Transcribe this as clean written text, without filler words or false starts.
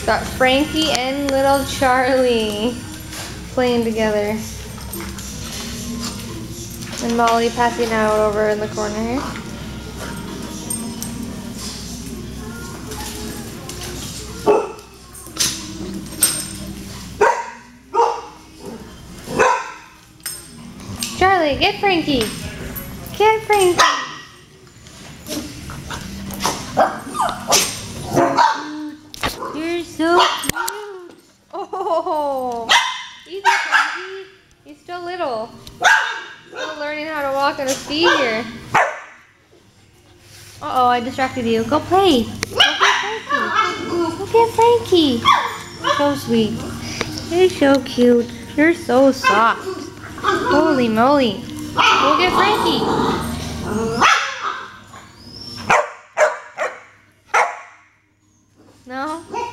Got Frankie and little Charlie playing together. And Molly passing out over in the corner here. Charlie, get Frankie! Get Frankie! You're so cute! Oh! Easy, Frankie! He's still little. Still learning how to walk on his feet here. Uh-oh, I distracted you. Go play! Go get Frankie! Go get Frankie! So sweet. You're so cute. You're so soft. Holy moly. Go get Frankie. No?